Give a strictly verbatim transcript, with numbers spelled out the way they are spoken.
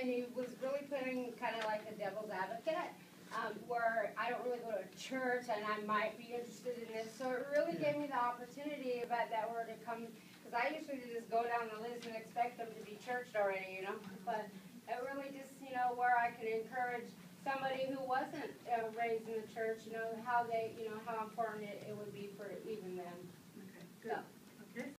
and he was really putting kind of like a devil's advocate, um, where I don't really go to church and I might be interested in this. So it really gave me the opportunity if I, that were to come, because I usually just go down the list and expect them to be churched already, you know. But it really just, you know, where I could encourage somebody who wasn't uh, raised in the church, you know, how they, you know, how important it, it would be for even them. Okay, So. good.